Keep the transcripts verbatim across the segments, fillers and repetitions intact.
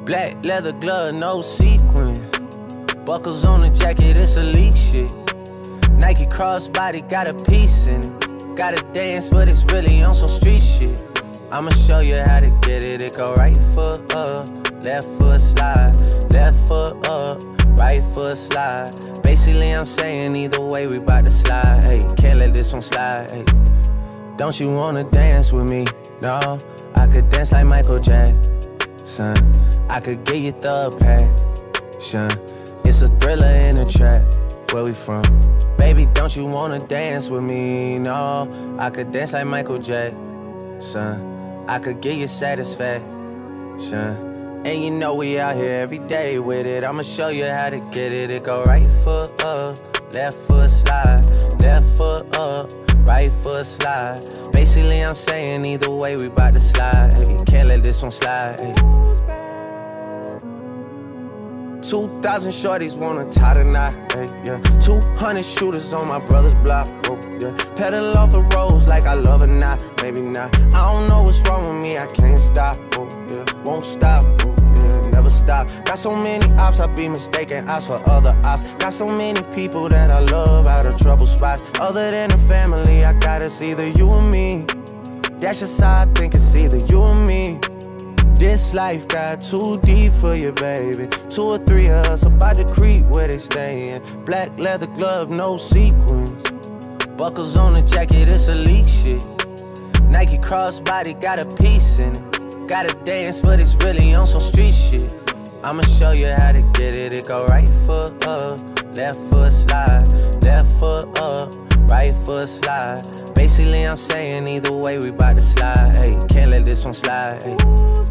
Black leather glove, no sequins. Buckles on the jacket, it's elite shit. Nike crossbody got a piece in it. Gotta dance, but it's really on some street shit. I'ma show you how to get it. It go right foot up, left foot slide, left foot up, right foot slide. Basically, I'm saying either way, we bout to slide. Hey, can't let this one slide. Hey, don't you wanna dance with me? No, I could dance like Michael Jackson. I could get you the passion. It's a thriller in a trap. Where we from? Baby, don't you wanna dance with me? No, I could dance like Michael Jackson. I could get you satisfaction. And you know we out here every day with it. I'ma show you how to get it. It go right foot up, left foot slide, left foot up, right foot slide. Basically, I'm saying either way, we bout to slide. Hey, can't let this one slide. Hey. Two thousand shorties wanna tie the knot, hey, yeah. Two hundred shooters on my brother's block, oh, yeah. Pedal off the roads like I love it, not, maybe not. I don't know what's wrong with me, I can't stop, oh, yeah. Won't stop, oh, yeah, never stop. Got so many ops, I be mistaken ops for other ops. Got so many people that I love out of trouble spots. Other than the family, I got it's either you or me. That's just how I think it's either you or me. This life got too deep for you, baby. Two or three of us about to creep where they stayin'. Black leather glove, no sequins. Buckles on the jacket, it's elite shit. Nike crossbody got a piece in it. Gotta dance, but it's really on some street shit. I'ma show you how to get it. It go right foot up, left foot slide, left foot up, right foot slide. Basically, I'm saying either way, we bout to slide. Hey, can't let this one slide. Hey.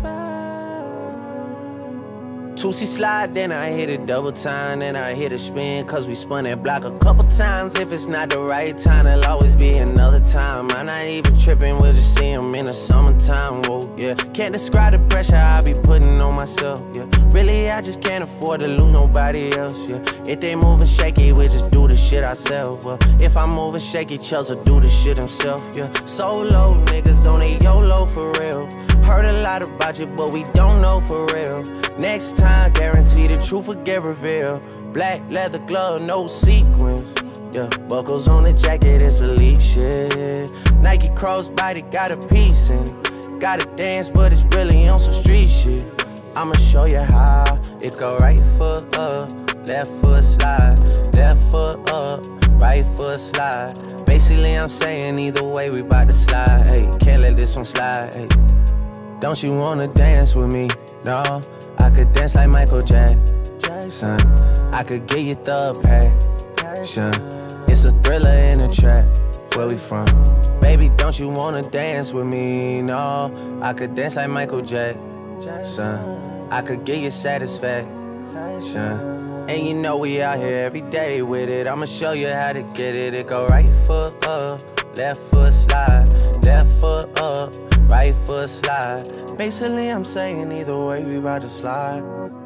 two C slide, then I hit it double time, then I hit a spin, cause we spun that block a couple times. If it's not the right time, there'll always be another time. I'm not even tripping, we'll just see them in the summertime, whoa, yeah. Can't describe the pressure I be putting on myself, yeah. Really, I just can't afford to lose nobody else, yeah. If they moving shaky, we just do the shit ourselves, well. If I'm moving shaky, Chelsea do the shit himself, yeah. Solo niggas on a YOLO for real. Heard a lot about you, but we don't know for real. Next time, guarantee the truth will get revealed. Black leather glove, no sequins. Yeah, buckles on the jacket, it's elite shit. Nike crossbody got a piece in it. Gotta dance, but it's really on some street shit. I'ma show you how. It go right foot up, left foot slide, left foot up, right foot slide. Basically, I'm saying either way, we bout to slide. Hey, can't let this one slide. Hey. Don't you wanna dance with me? No, I could dance like Michael Jackson. I could get you the passion. It's a thriller in a trap. Where we from? Baby, don't you wanna dance with me? No, I could dance like Michael Jackson. I could get you satisfaction. And you know we out here every day with it. I'ma show you how to get it. It go right foot up, left foot slide, left foot up, right foot slide. Basically, I'm saying either way, we bout to slide.